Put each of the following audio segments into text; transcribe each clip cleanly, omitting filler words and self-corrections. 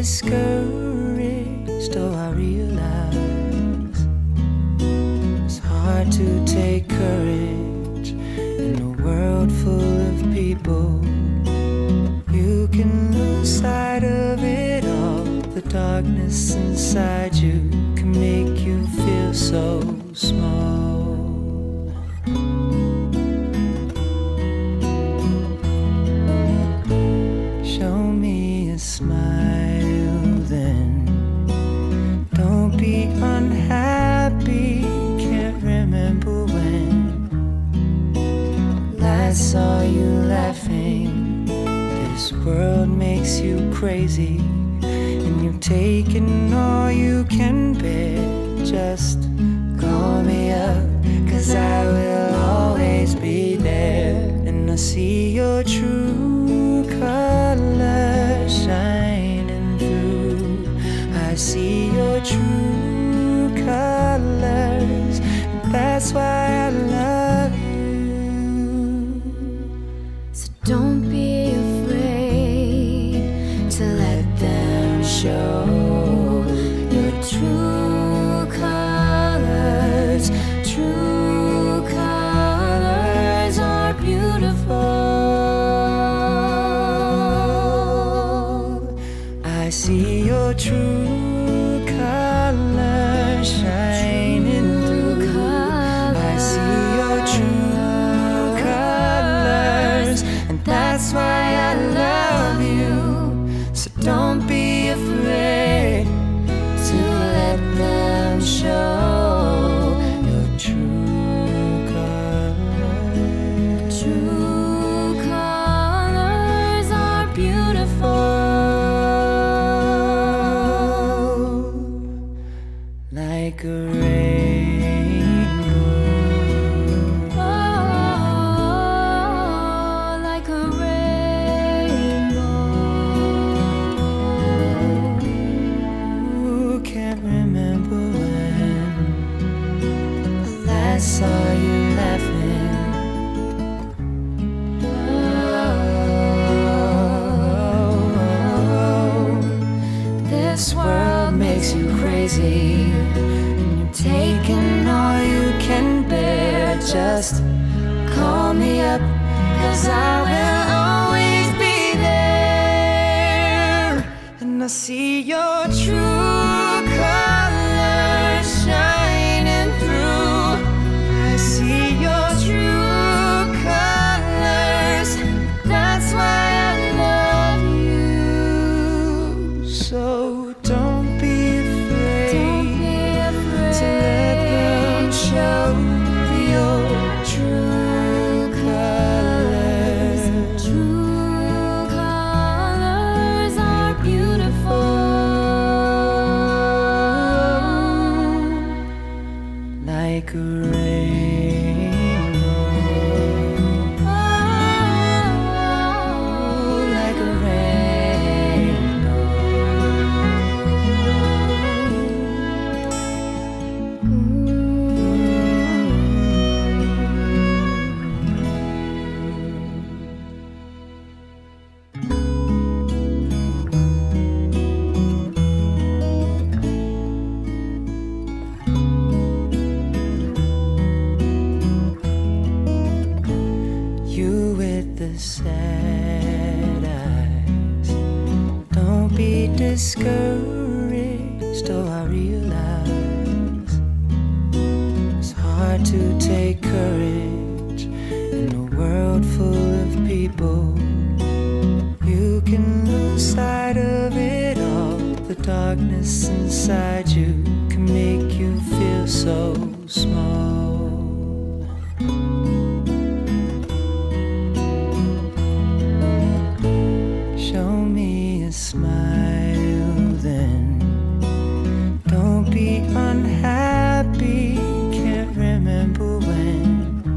discouraged, oh I realize it's hard to take courage in a world full of people. You can lose sight of it all. The darkness inside you can make you feel so small. Show me a smile then. Don't be unhappy. Can't remember when last saw you laughing. This world makes you crazy, and you've taken all you can bear. Just call me up, 'cause I will always be there. And I see your true colors shining through. I see your true colors, and that's why I love you. So don't be afraid to let them show your true colors. True colors are beautiful. I see your true colors shining through. I see your true colors, and that's why I love you. So don't be afraid to let them show your true colors. True colors are beautiful. Like a rainbow. Oh, like a rainbow. Ooh, can't remember when I last saw you laughing. Oh, this world makes you crazy, and you're taking all you can bear. Just call me up, 'cause I will always be there. And I see your true colors shining through. I see your true colors, that's why I love you. So don't be afraid to let them show your true colors. True colors are beautiful. Like a rainbow. Oh, like a rainbow. You with the sad eyes. Don't be discouraged, oh I realize it's hard to take courage in a world full of people. You can lose sight of it all. The darkness inside you can make you feel so small. Show me a smile then. Don't be unhappy. Can't remember when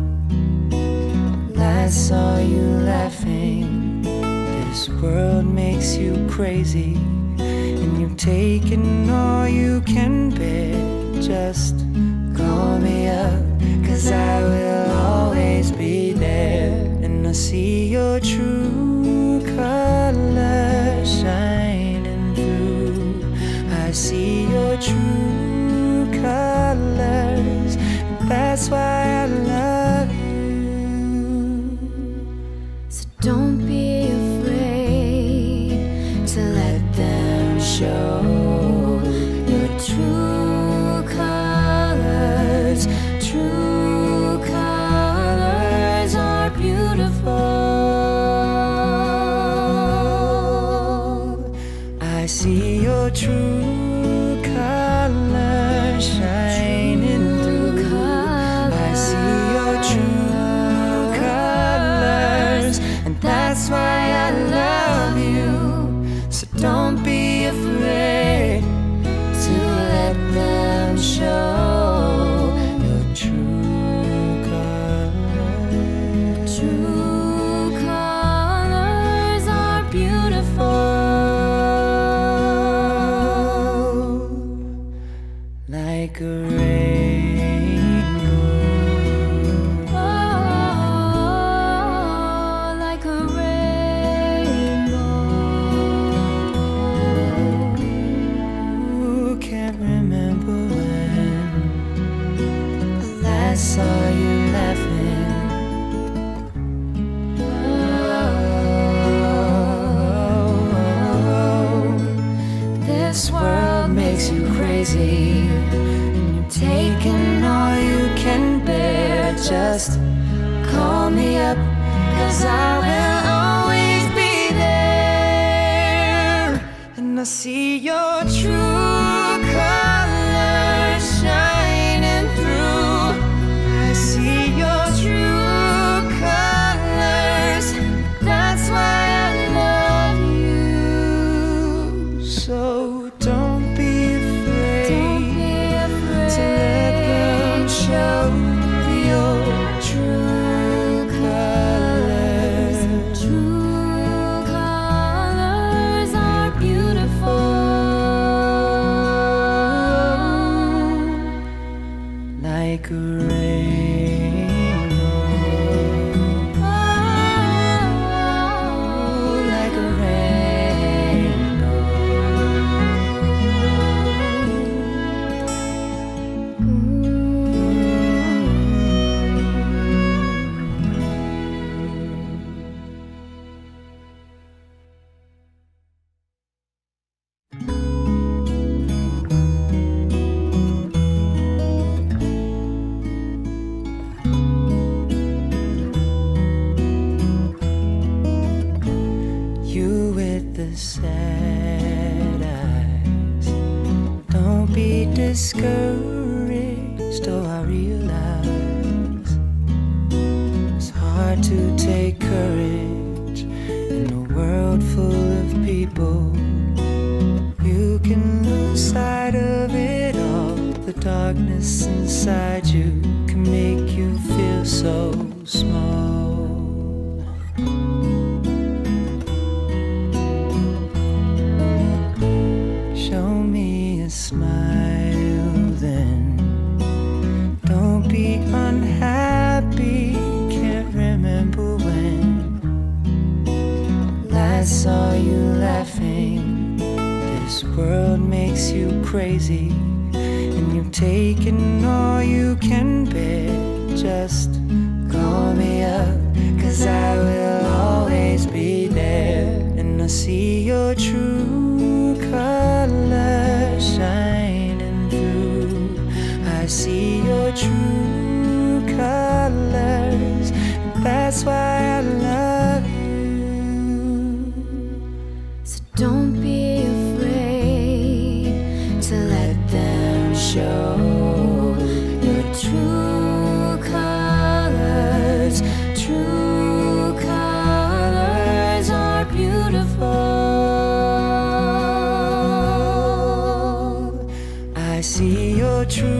last saw you laughing. This world makes you crazy, and you've taken all you can bear. Just call me up, 'cause I will always be there. And I see your true colors shining through. your true colors shining through. I see your true colors, and that's why I love you. So don't be afraid to let them show your true colors. True colors are beautiful, like a rainbow. oh, like a rainbow. Who can't remember when I last saw you laughing? This world makes you crazy, and you're taking all you can bear. Just call me up, 'cause I will always be there. And I see your true colors shining through. I see your true colors. That's why I love you. So don't be afraid to let them show your true colors. True colors are beautiful, Like a rainbow. Oh, like a rainbow. You with the sad eyes, don't be discouraged. Oh, I realize it's hard to take courage in a world full of people. You can lose sight of it all. The darkness inside you can make you feel so small. Show me a smile then. Don't be unhappy. Can't remember when last saw you laughing. This world makes you crazy, and you've taken all you can bear. Just call me up, 'cause I will always be there. And I see your true colors shining through. I see your true colors, and that's why I love you. So don't be afraid to let them show your true colors. True colors are beautiful. I see your true